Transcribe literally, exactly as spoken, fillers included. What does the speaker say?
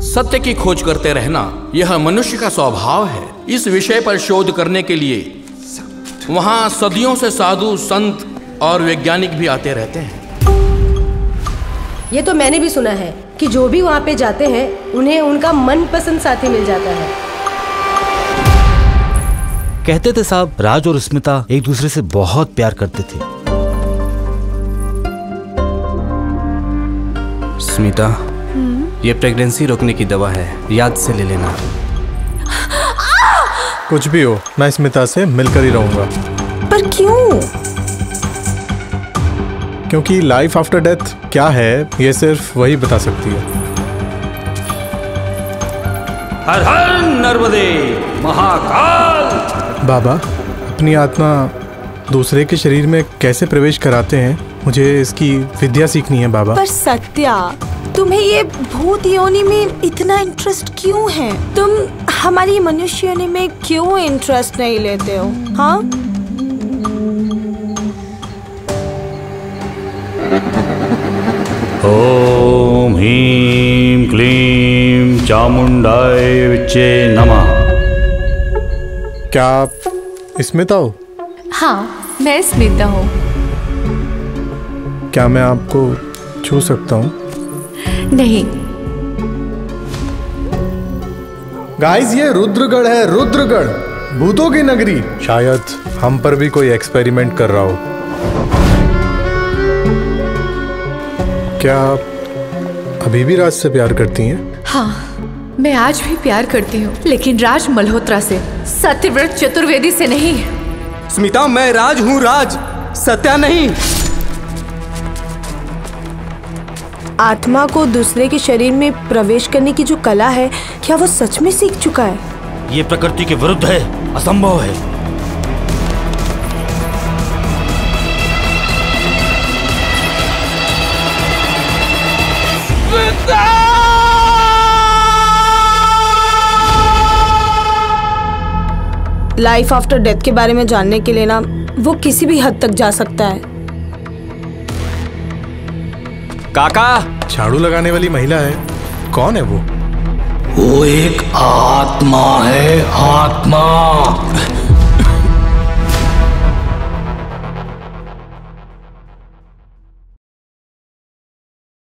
सत्य की खोज करते रहना यह मनुष्य का स्वभाव है। इस विषय पर शोध करने के लिए वहाँ सदियों से साधु, संत और वैज्ञानिक भी आते रहते हैं। ये तो मैंने भी सुना है कि जो भी वहाँ पे जाते हैं उन्हें उनका मनपसंद साथी मिल जाता है। कहते थे साहब, राज और स्मिता एक दूसरे से बहुत प्यार करते थे। स्मिता, ये प्रेगनेंसी रोकने की दवा है, याद से ले लेना। कुछ भी हो, मैं स्मिता से मिलकर ही रहूंगा। पर क्यों? क्योंकि लाइफ आफ्टर डेथ क्या है ये सिर्फ वही बता सकती है। हर हर नर्मदे महाकाल। बाबा, अपनी आत्मा दूसरे के शरीर में कैसे प्रवेश कराते हैं, मुझे इसकी विद्या सीखनी है बाबा। पर सत्या, तुम्हें ये भूत योनि में इतना इंटरेस्ट क्यों है? तुम हमारी मनुष्य योनि में क्यों इंटरेस्ट नहीं लेते हो? हाँ, ओम ह्रीं क्लीं चामुंडाय विच्चे नमः। क्या आप स्मिता हो? हाँ, मैं स्मिता हूँ। क्या मैं आपको छू सकता हूँ? नहीं। गाइस, ये रुद्रगढ़ है, रुद्रगढ़, भूतों की नगरी। शायद हम पर भी कोई एक्सपेरिमेंट कर रहा हो। क्या आप अभी भी राज से प्यार करती हैं? हाँ, मैं आज भी प्यार करती हूँ, लेकिन राज मल्होत्रा से, सत्यव्रत चतुर्वेदी से नहीं। स्मिता, मैं राज हूँ, राज, सत्या नहीं। आत्मा को दूसरे के शरीर में प्रवेश करने की जो कला है, क्या वो सच में सीख चुका है? ये प्रकृति के विरुद्ध है, असंभव है। लाइफ आफ्टर डेथ के बारे में जानने के लिए ना, वो किसी भी हद तक जा सकता है। काका, झाड़ू लगाने वाली महिला है, कौन है वो? वो एक आत्मा है, आत्मा।